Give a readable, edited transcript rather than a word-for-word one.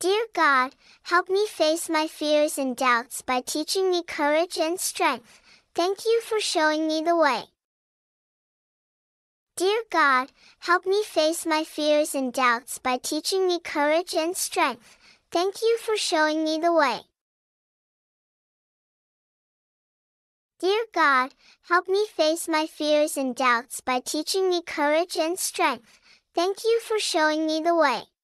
Dear God, help me face my fears and doubts by teaching me courage and strength. Thank you for showing me the way. Dear God, help me face my fears and doubts by teaching me courage and strength. Thank you for showing me the way. Dear God, help me face my fears and doubts by teaching me courage and strength. Thank you for showing me the way.